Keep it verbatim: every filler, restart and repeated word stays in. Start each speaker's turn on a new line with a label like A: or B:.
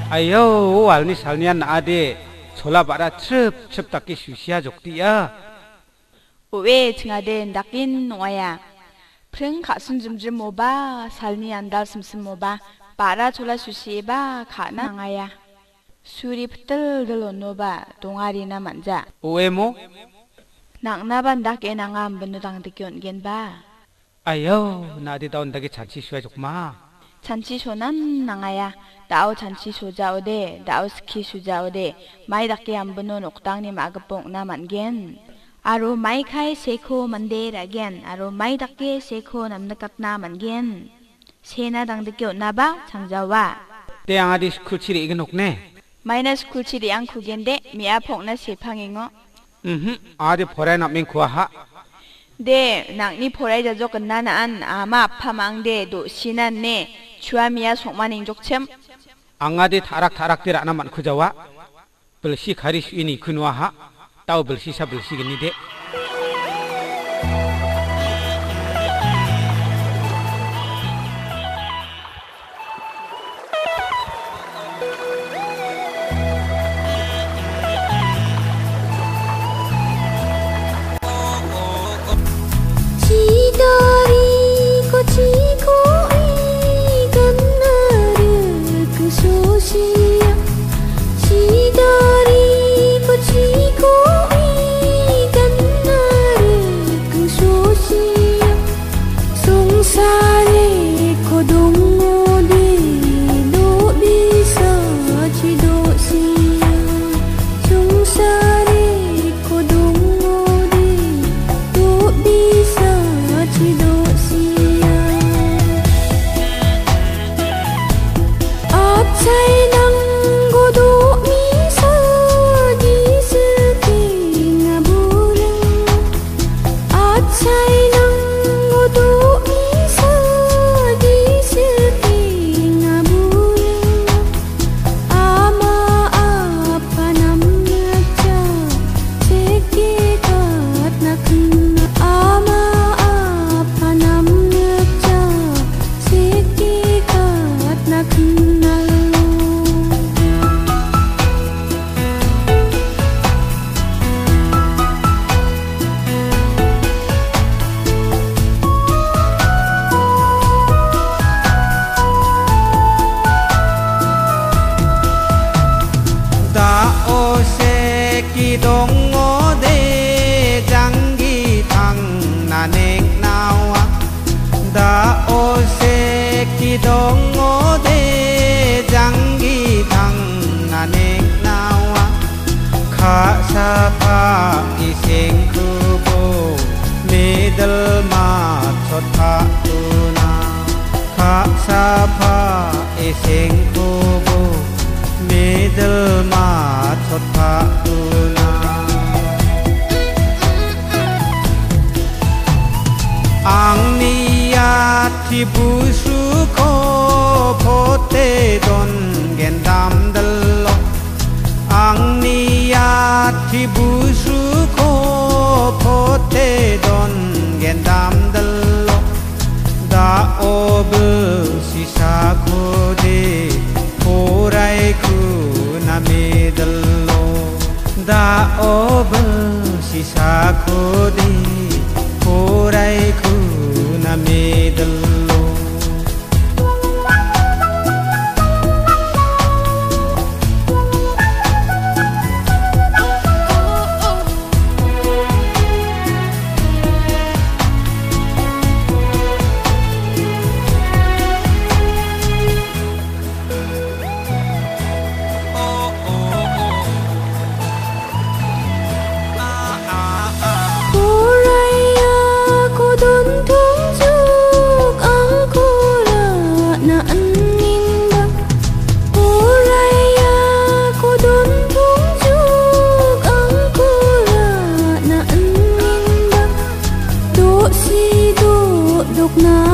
A: ayo wal ni salnian na ade chola bara trip trip taki susia jokti ya
B: uwe chingade dakin noya preng khasun jumjum moba salni andal simsim moba bara chola susi ba khana ngaya suri ptel delono ba dongari na manja
A: uwe mo
B: nang na ban dak enangam benudang dikyon gen ba
A: ayo na ade daun dagi chanchi suya jokma
B: chanchi sonan nangaya dao chanchi soja ode dao ski soja ode mai dakke ambeno noktang ni magapong na mangen aro mai khai seko mande ragen aro mai dakke seko namnakat na mangen sena dang dikyo na ba changjawa
A: te angadi school chiri ignok ne
B: maina school chiri ang khugende mia phokna sephangingo
A: mhm ade phorai na ming khwa ha
B: de nangni phorai ja jok na na an ama phamang de do sinan ne chua mia sokmaning jokchem
A: angade tharak tharak tira na man khujawa belsi kharis ini kunwa ha tau belsi sa belsi gini de
C: na